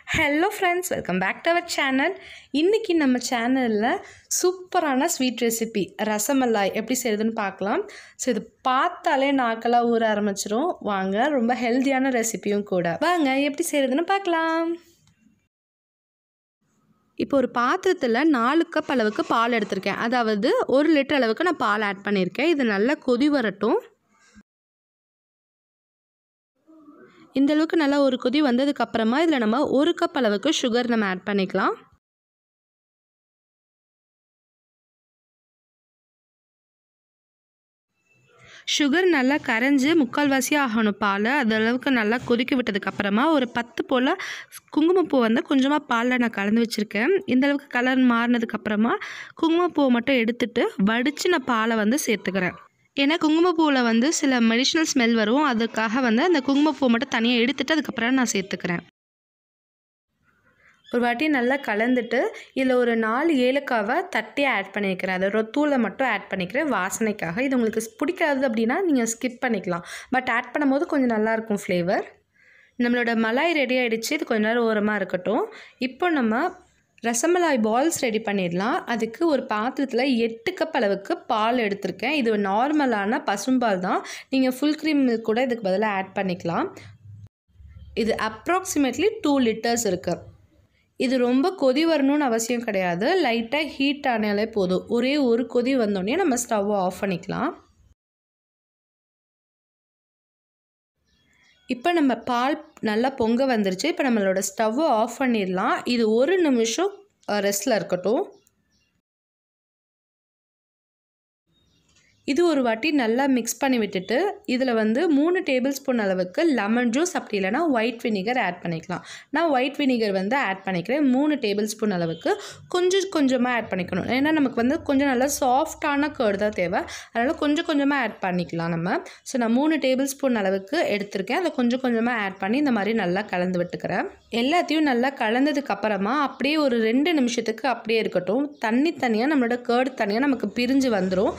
Hello friends, welcome back to our channel. இன்னைக்கு நம்ம சேனல்ல சூப்பரான ஸ்வீட் ரெசிபி ரசமலாய் எப்படி செய்யறதுன்னு பார்க்கலாம். சோ இது பார்த்தாலே நாக்கெல்லாம் ஊற ஆரம்பிச்சிரும். வாங்க, ரொம்ப ஹெல்தியான ரெசிபியும் கூட. வாங்க எப்படி செய்யறதுன்னு பார்க்கலாம். இப்போ ஒரு பாத்திரத்தில் 4 கப் அளவுக்கு பால் எடுத்திருக்கேன். அதாவது 1 லிட்டர் அளவுக்கு நான் பால் ஆட் பண்ணியிருக்கேன். இது நல்லா கொதி வரட்டும். இந்த அளவுக்கு நல்லா ஒரு கொதி வந்ததுக்கு அப்புறமா இதில் நம்ம 1 கப் அளவுக்கு சுகர் நம்ம ஆட் பண்ணிக்கலாம். சுகர் நல்லா கரைஞ்சி முக்கால்வாசியாக ஆகணும் பால். அது அளவுக்கு நல்லா கொதிக்க விட்டதுக்கு அப்புறமா ஒரு 10 போல் குங்குமப்பூ வந்து கொஞ்சமாக பாலில் நான் கலந்து வச்சுருக்கேன். இந்த அளவுக்கு கலர் மாறினதுக்கு அப்புறமா குங்குமப்பூவை மட்டும் எடுத்துட்டு வடித்து நான் பாலை வந்து சேர்த்துக்கிறேன். ஏன்னா குங்குமப்பூவில் வந்து சில மெடிஷனல் ஸ்மெல் வரும். அதுக்காக வந்து அந்த குங்குமப்பூவை மட்டும் தனியாக எடுத்துட்டு அதுக்கப்புறம் நான் சேர்த்துக்கிறேன். ஒரு வாட்டி நல்லா கலந்துட்டு இதில் ஒரு 4 ஏலக்காவை தட்டி ஆட் பண்ணிக்கிறேன். அதோட தூளை மட்டும் ஆட் பண்ணிக்கிறேன் வாசனைக்காக. இது உங்களுக்கு பிடிக்காது அப்படின்னா நீங்கள் ஸ்கிப் பண்ணிக்கலாம். பட் ஆட் பண்ணும்போது கொஞ்சம் நல்லாயிருக்கும் ஃப்ளேவர். நம்மளோட மலாய் ரெடி ஆகிடுச்சு. இது கொஞ்ச நேரம் ஓரமாக இருக்கட்டும். இப்போ நம்ம ரசமலாய் பால்ஸ் ரெடி பண்ணிடலாம். அதுக்கு ஒரு பாத்திரத்தில் 8 கப் அளவுக்கு பால் எடுத்திருக்கேன். இது நார்மலான பசும்பால் தான். நீங்கள் ஃபுல் க்ரீம் மில்க் கூட இதுக்கு பதிலாக ஆட் பண்ணிக்கலாம். இது அப்ராக்சிமேட்லி 2 லிட்டர்ஸ் இருக்குது. இது ரொம்ப கொதி வரணும்னு அவசியம் கிடையாது. லைட்டாக ஹீட் ஆனாலே போதும். ஒரே ஒரு கொதி வந்தோடனே நம்ம ஸ்டவ்வை ஆஃப் பண்ணிக்கலாம். இப்போ நம்ம பால் நல்லா பொங்க வந்துருச்சு. இப்போ நம்மளோட ஸ்டவ்வை ஆஃப் பண்ணிடலாம். இது 1 நிமிஷம் ரெஸ்ட்டில் இருக்கட்டும். இது ஒரு வாட்டி நல்லா மிக்ஸ் பண்ணி விட்டுட்டு இதில் வந்து 3 டேபிள் ஸ்பூன் அளவுக்கு லெமன் ஜூஸ், அப்படி இல்லைனா ஒயிட் வினிகர் ஆட் பண்ணிக்கலாம். நான் ஒயிட் வினிகர் வந்து ஆட் பண்ணிக்கிறேன். 3 டேபிள் ஸ்பூன் அளவுக்கு கொஞ்சமாக ஆட் பண்ணிக்கணும். ஏன்னா நமக்கு வந்து கொஞ்சம் நல்லா சாஃப்டான கர்டு தான் தேவை. அதனால் கொஞ்சமாக ஆட் பண்ணிக்கலாம் நம்ம. ஸோ நான் 3 டேபிள் ஸ்பூன் அளவுக்கு எடுத்திருக்கேன். அதை கொஞ்சமாக ஆட் பண்ணி இந்த மாதிரி நல்லா கலந்து விட்டுக்கிறேன். எல்லாத்தையும் நல்லா கலந்ததுக்கு அப்புறமா அப்படியே ஒரு 2 நிமிஷத்துக்கு அப்படியே இருக்கட்டும். தனியாக நம்மளோட கர்டு தனியாக நமக்கு பிரிஞ்சு வந்துடும்.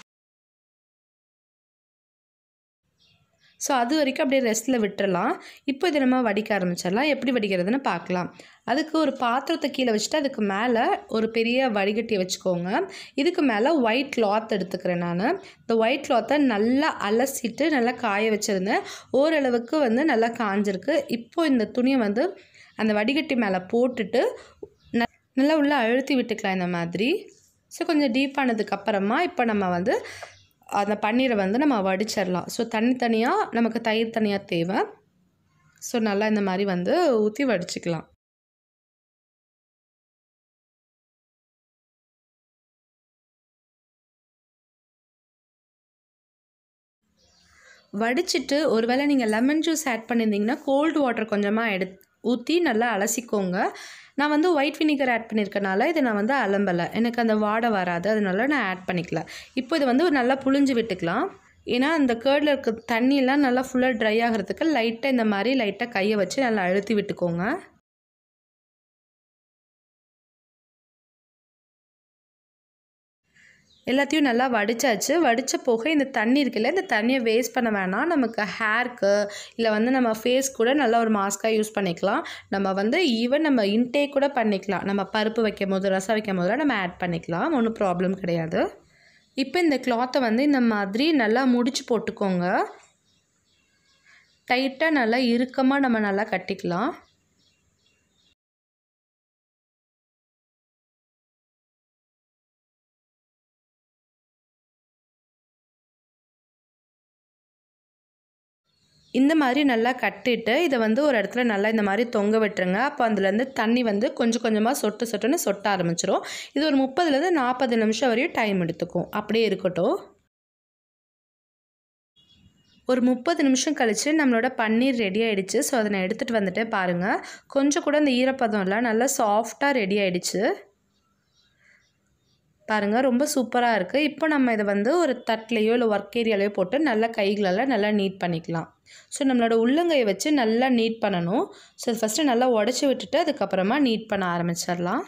ஸோ அது வரைக்கும் அப்படியே ரெஸ்ட்டில் விட்டுறலாம். இப்போ இதை நம்ம வடிக்க ஆரம்பிச்சிடலாம். எப்படி வடிக்கிறதுன்னு பார்க்கலாம். அதுக்கு ஒரு பாத்திரத்தை கீழே வச்சுட்டு அதுக்கு மேலே ஒரு பெரிய வடிகட்டியை வச்சுக்கோங்க. இதுக்கு மேலே ஒயிட் கிளாத் எடுத்துக்கிறேன் நான். இந்த ஒயிட் கிளாத்தை நல்லா அலசிட்டு நல்லா காய வச்சுருந்தேன். ஓரளவுக்கு வந்து நல்லா காஞ்சிருக்கு. இப்போது இந்த துணியை வந்து அந்த வடிகட்டி மேலே போட்டுட்டு நல்லா உள்ளே அழுத்தி விட்டுக்கலாம் இந்த மாதிரி. ஸோ கொஞ்சம் டீப்பானதுக்கப்புறமா இப்போ நம்ம வந்து அந்த பன்னீரை வந்து நம்ம வடிச்சிடலாம். ஸோ தனியாக நமக்கு தயிர் தனியாக தேவை. ஸோ நல்லா இந்த மாதிரி வந்து ஊற்றி வடிச்சிக்கலாம். வடிச்சிட்டு ஒருவேளை நீங்கள் லெமன் ஜூஸ் ஆட் பண்ணியிருந்தீங்கன்னா கோல்டு வாட்டர் கொஞ்சமாக ஊற்றி நல்லா அலசிக்கோங்க. நான் வந்து ஒயிட் வினிகர் ஆட் பண்ணியிருக்கனால இதை நான் வந்து அலம்பலை. எனக்கு அந்த வாடை வராது. அதனால நான் ஆட் பண்ணிக்கல. இப்போ இதை வந்து நல்லா புழிஞ்சு விட்டுக்கலாம். ஏன்னா அந்த கேர்டில் இருக்க தண்ணியெல்லாம் நல்லா ஃபுல்லாக ட்ரை ஆகிறதுக்கு லைட்டாக இந்த மாதிரி லைட்டாக கையை வச்சு நல்லா அழுத்தி விட்டுக்கோங்க. எல்லாத்தையும் நல்லா வடித்தாச்சு. வடித்த போக இந்த தண்ணி இருக்குல்ல, இந்த தண்ணியை வேஸ்ட் பண்ண வேணாம். நமக்கு ஹேருக்கு இல்லை வந்து நம்ம ஃபேஸ் கூட நல்லா ஒரு மாஸ்க்காக யூஸ் பண்ணிக்கலாம். நம்ம வந்து ஈவன் நம்ம இன்டேக் கூட பண்ணிக்கலாம். நம்ம பருப்பு வைக்கும் போது, ரசம் வைக்கும் போதெல்லாம் நம்ம ஆட் பண்ணிக்கலாம். ஒன்றும் ப்ராப்ளம் கிடையாது. இப்போ இந்த கிளாத்தை வந்து இந்த மாதிரி நல்லா முடிச்சு போட்டுக்கோங்க. டைட்டாக நல்லா இறுக்கமாக நம்ம நல்லா கட்டிக்கலாம். இந்த மாதிரி நல்லா கட்டிட்டு இதை வந்து ஒரு இடத்துல நல்லா இந்த மாதிரி தொங்க விட்டுருங்க. அப்போ அதுலேருந்து தண்ணி வந்து கொஞ்சமாக சொட்டுன்னு சொட்ட ஆரம்பிச்சிடும். இது ஒரு 30லேருந்து 40 நிமிஷம் வரையும் டைம் எடுத்துக்கும். அப்படியே இருக்கட்டும். ஒரு 30 நிமிஷம் கழித்து நம்மளோட பன்னீர் ரெடி ஆகிடுச்சு. ஸோ அதை நான் எடுத்துகிட்டு வந்துட்டு பாருங்கள். கொஞ்சம் கூட இந்த ஈரப்பதம் இல்லை, நல்லா சாஃப்டாக ரெடி ஆகிடுச்சு. பாருங்கள், ரொம்ப சூப்பராக இருக்குது. இப்போ நம்ம இதை வந்து ஒரு தட்டிலையோ இல்லை ஒர்க் ஏரியாலையோ போட்டு நல்லா கைகளெல்லாம் நல்லா நீட் பண்ணிக்கலாம். ஸோ நம்மளோட உள்ளங்கையை வச்சு நல்லா நீட் பண்ணணும். ஸோ ஃபஸ்ட்டு நல்லா உடச்சி விட்டுட்டு அதுக்கப்புறமா நீட் பண்ண ஆரம்பிச்சிடலாம்.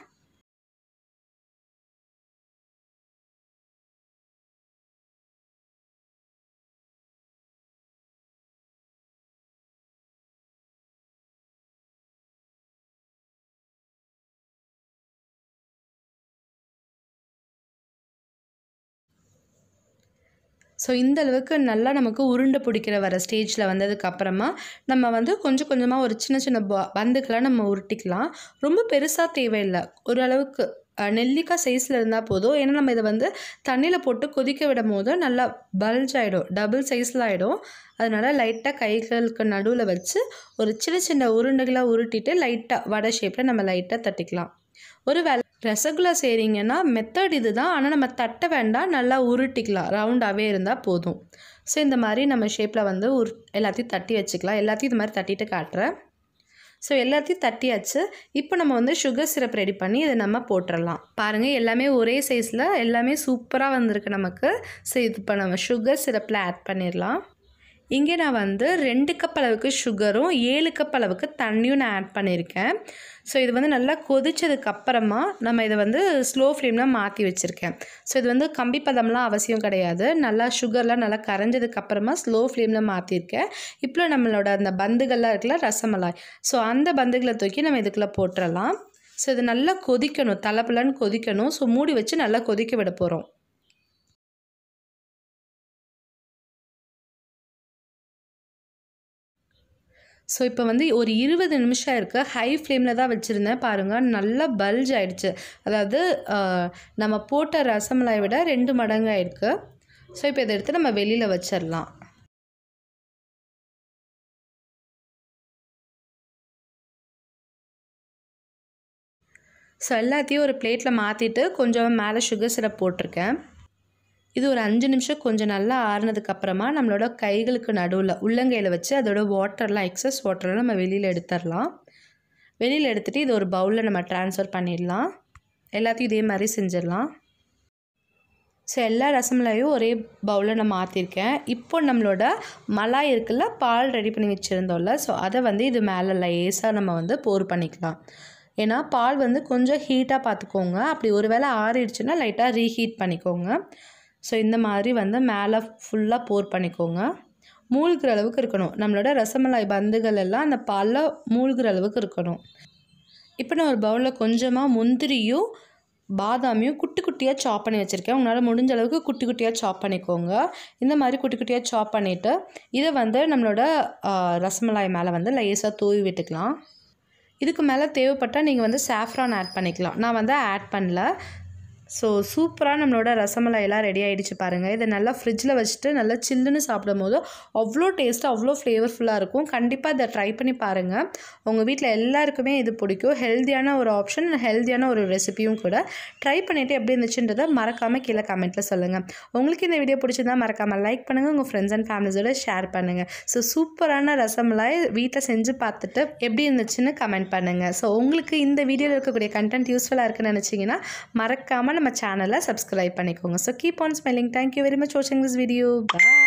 ஸோ இந்த அளவுக்கு நல்லா நமக்கு உருண்டை பிடிக்கிற வர ஸ்டேஜில் வந்ததுக்கப்புறமா நம்ம வந்து கொஞ்சம் கொஞ்சமாக ஒரு சின்ன சின்ன பந்துக்கெலாம் நம்ம உருட்டிக்கலாம். ரொம்ப பெருசாக தேவையில்லை, ஓரளவுக்கு நெல்லிக்காய் சைஸில் இருந்தால் போதும். ஏன்னா நம்ம இதை வந்து தண்ணியில் போட்டு கொதிக்க விடும் போது நல்லா பல்ஜ் ஆகிடும், டபுள் சைஸில் ஆகிடும். அதனால் லைட்டாக கைகளுக்கு நடுவில் வச்சு ஒரு சின்ன சின்ன உருண்டைகளாக உருட்டிட்டு லைட்டாக வடை ஷேப்பில் நம்ம லைட்டாக தட்டிக்கலாம். ஒரு வேளை ரசகுல்லா செய்கிறீங்கன்னா மெத்தட் இது தான், ஆனால் நம்ம தட்ட வேண்டாம், நல்லா உருட்டிக்கலாம், ரவுண்டாகவே இருந்தால் போதும். ஸோ இந்த மாதிரி நம்ம ஷேப்பில் வந்து எல்லாத்தையும் தட்டி வச்சுக்கலாம். எல்லாத்தையும் இது மாதிரி தட்டிட்டு காட்டுறேன். ஸோ எல்லாத்தையும் தட்டியாச்சு. இப்போ நம்ம வந்து சுகர் சிரப் ரெடி பண்ணி இதை நம்ம போட்டுடலாம். பாருங்கள், எல்லாமே ஒரே சைஸில் எல்லாமே சூப்பராக வந்திருக்கு நமக்கு. ஸோ இது இப்போ நம்ம சுகர் சிரப்பில் ஆட் பண்ணிடலாம். இங்கே நான் வந்து 2 கப் அளவுக்கு சுகரும் 7 கப் அளவுக்கு தண்ணியும் நான் ஆட் பண்ணியிருக்கேன். ஸோ இது வந்து நல்லா கொதிச்சதுக்கப்புறமா நம்ம இதை வந்து ஸ்லோ ஃப்ளேமில் மாற்றி வச்சுருக்கேன். ஸோ இது வந்து கம்பி பதம்லாம் அவசியம் கிடையாது, நல்லா சுகர்லாம் நல்லா கரைஞ்சதுக்கப்புறமா ஸ்லோ ஃப்ளேமில் மாற்றிருக்கேன். இப்போ நம்மளோட அந்த பந்துகள்லாம் இருக்குல்ல, ரசமலாய், ஸோ அந்த பந்துகளை தூக்கி நம்ம இதுக்குள்ளே போட்டுடலாம். ஸோ இது நல்லா கொதிக்கணும், தலப்பலன்னு கொதிக்கணும். ஸோ மூடி வச்சு நல்லா கொதிக்க விட போகிறோம். ஸோ இப்போ வந்து ஒரு 20 நிமிஷம் இருக்குது, ஹை ஃப்ளேமில் தான் வச்சுருந்தேன். பாருங்கள், நல்லா பல்ஜ் ஆகிடுச்சு. அதாவது நம்ம போட்ட ரசமலாயை விட 2 மடங்கு ஆகிருக்கு. ஸோ இப்போ இதை எடுத்து நம்ம வெளியில் வச்சிடலாம். ஸோ எல்லாத்தையும் ஒரு பிளேட்டில் மாற்றிட்டு கொஞ்சம் மேலே சுகர் சிரப் போட்டிருக்கேன். இது ஒரு 5 நிமிஷம் கொஞ்சம் நல்லா ஆறுனதுக்கப்புறமா நம்மளோட கைகளுக்கு நடுவில் உள்ளங்கையில் வச்சு அதோட வாட்டர்லாம், எக்ஸஸ் வாட்டர்லாம் நம்ம வெளியில் எடுத்துடலாம். வெளியில் எடுத்துகிட்டு இது ஒரு பவுலில் நம்ம ட்ரான்ஸ்ஃபர் பண்ணிடலாம். எல்லாத்தையும் இதே மாதிரி செஞ்சிடலாம். ஸோ எல்லா ரசமலாயும் ஒரே பவுலில் நான் மாற்றிருக்கேன். இப்போ நம்மளோட மலாய் இருக்குல்ல, பால் ரெடி பண்ணி வச்சுருந்தோம்ல, ஸோ அதை வந்து இது மேலே லேசாக நம்ம வந்து போர் பண்ணிக்கலாம். ஏன்னா பால் வந்து கொஞ்சம் ஹீட்டாக பார்த்துக்கோங்க, அப்படி ஒரு வேளை ஆறிடுச்சுன்னா லைட்டாக ரீஹீட் பண்ணிக்கோங்க. ஸோ இந்த மாதிரி வந்து மேலே ஃபுல்லாக போர் பண்ணிக்கோங்க. மூழ்கிற அளவுக்கு இருக்கணும், நம்மளோட ரசமலாய் பந்துகள் எல்லாம் அந்த பாலில் மூழ்கிற அளவுக்கு இருக்கணும். இப்போ நான் ஒரு பவுலில் கொஞ்சமாக முந்திரியும் பாதாமியும் குட்டி குட்டியாக சாப் பண்ணி வச்சுருக்கேன். உங்களால் முடிஞ்ச அளவுக்கு குட்டி குட்டியாக சாப் பண்ணிக்கோங்க. இந்த மாதிரி குட்டி குட்டியாக சாப் பண்ணிவிட்டு இதை வந்து நம்மளோட ரசமலாய் மேலே வந்து லேசாக தூவி விட்டுக்கலாம். இதுக்கு மேலே தேவைப்பட்டால் நீங்கள் வந்து சாஃப்ரான் ஆட் பண்ணிக்கலாம், நான் வந்து ஆட் பண்ணல. ஸோ சூப்பராக நம்மளோட ரசமலாயெல்லாம் ரெடி ஆகிடுச்சு பாருங்கள். இதை நல்லா ஃப்ரிட்ஜில் வச்சுட்டு நல்லா சில்லுன்னு சாப்பிடும் போது அவ்வளோ டேஸ்ட்டாக அவ்வளோ ஃப்ளேவர்ஃபுல்லாக இருக்கும். கண்டிப்பாக இதை ட்ரை பண்ணி பாருங்கள், உங்கள் வீட்டில் எல்லாருக்குமே இது பிடிக்கும். ஹெல்த்தியான ஒரு ஆப்ஷன், ஹெல்த்தியான ஒரு ரெசிபியும் கூட. ட்ரை பண்ணிவிட்டு எப்படி இருந்துச்சுன்றதை மறக்காமல் கீழே கமெண்ட்டில் சொல்லுங்கள். உங்களுக்கு இந்த வீடியோ பிடிச்சிருந்தால் மறக்காமல் லைக் பண்ணுங்கள், உங்கள் ஃப்ரெண்ட்ஸ் அண்ட் ஃபேமிலிஸோட ஷேர் பண்ணுங்கள். ஸோ சூப்பரான ரசமலாய் வீட்டில் செஞ்சு பார்த்துட்டு எப்படி இருந்துச்சுன்னு கமெண்ட் பண்ணுங்கள். ஸோ உங்களுக்கு இந்த வீடியோவில் இருக்கக்கூடிய கண்டென்ட் யூஸ்ஃபுல்லாக இருக்குன்னு நினச்சிங்கன்னா மறக்காமல் நம்ம சேனலை சப்ஸ்கிரைப் பண்ணிக்கோங்க. So keep on smiling. Thank you very much for watching this video. Bye.